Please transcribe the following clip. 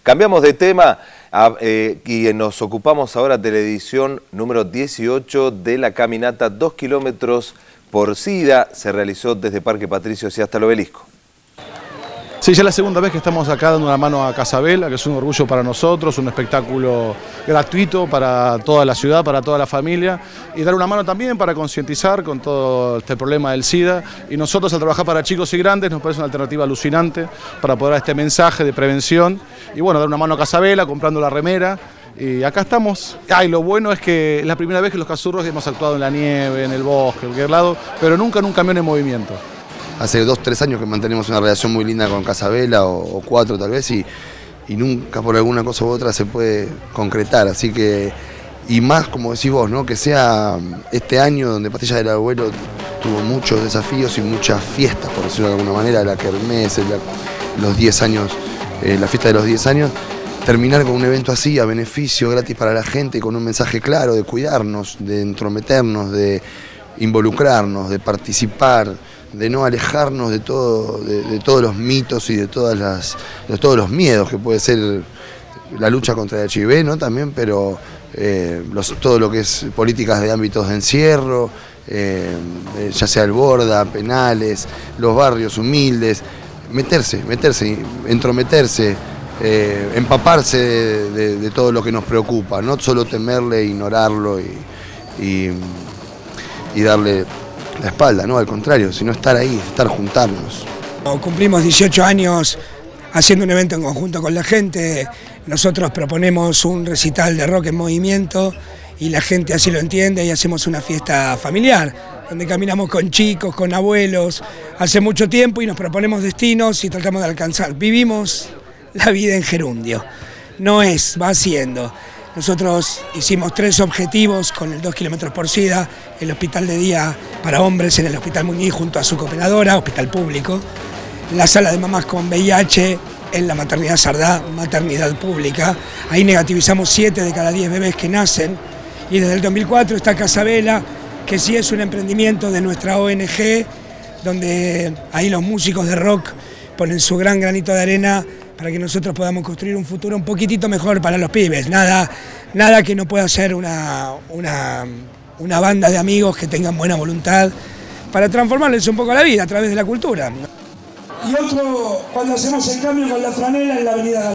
Cambiamos de tema y nos ocupamos ahora de la edición número 18 de la caminata 2 kilómetros por SIDA. Se realizó desde Parque Patricios y hasta el Obelisco. Sí, ya es la segunda vez que estamos acá dando una mano a Casabela, que es un orgullo para nosotros, un espectáculo gratuito para toda la ciudad, para toda la familia, y dar una mano también para concientizar con todo este problema del SIDA. Y nosotros, al trabajar para chicos y grandes, nos parece una alternativa alucinante para poder dar este mensaje de prevención. Y bueno, dar una mano a Casabela, comprando la remera. Y acá estamos. Y lo bueno es que es la primera vez que los Cazurros hemos actuado en la nieve, en el bosque, en cualquier lado, pero nunca en un camión en movimiento. Hace 2 o 3 años que mantenemos una relación muy linda con Casabela, o 4 tal vez, y nunca por alguna cosa u otra se puede concretar. Así que, y más como decís vos, ¿no? Que sea este año donde Pastillas del Abuelo tuvo muchos desafíos y muchas fiestas, por decirlo de alguna manera, la kermés, los 10 años, la fiesta de los 10 años, terminar con un evento así, a beneficio, gratis para la gente, con un mensaje claro de cuidarnos, de entrometernos, de involucrarnos, de participar, de no alejarnos de todos los mitos y de todos los miedos que puede ser la lucha contra el HIV, ¿no? También, pero todo lo que es políticas de ámbitos de encierro, ya sea el Borda, penales, los barrios humildes, meterse, entrometerse, empaparse de todo lo que nos preocupa, no solo temerle, ignorarlo y darle la espalda, no, al contrario, sino estar ahí, juntarnos. Cumplimos 18 años haciendo un evento en conjunto con la gente. Nosotros proponemos un recital de rock en movimiento y la gente así lo entiende, y hacemos una fiesta familiar donde caminamos con chicos, con abuelos, hace mucho tiempo, y nos proponemos destinos y tratamos de alcanzar. Vivimos la vida en gerundio, no es, va siendo. Nosotros hicimos 3 objetivos con el 2 kilómetros por SIDA: el hospital de día para hombres en el Hospital Muñiz junto a su cooperadora, hospital público; la sala de mamás con VIH en la maternidad Sardá, maternidad pública. Ahí negativizamos 7 de cada 10 bebés que nacen. Y desde el 2004 está Casabela, que sí es un emprendimiento de nuestra ONG, donde ahí los músicos de rock ponen su gran granito de arena para que nosotros podamos construir un futuro un poquitito mejor para los pibes. Nada que no pueda ser una banda de amigos que tengan buena voluntad para transformarles un poco la vida a través de la cultura. Y otro, cuando hacemos el cambio con la franela en la avenida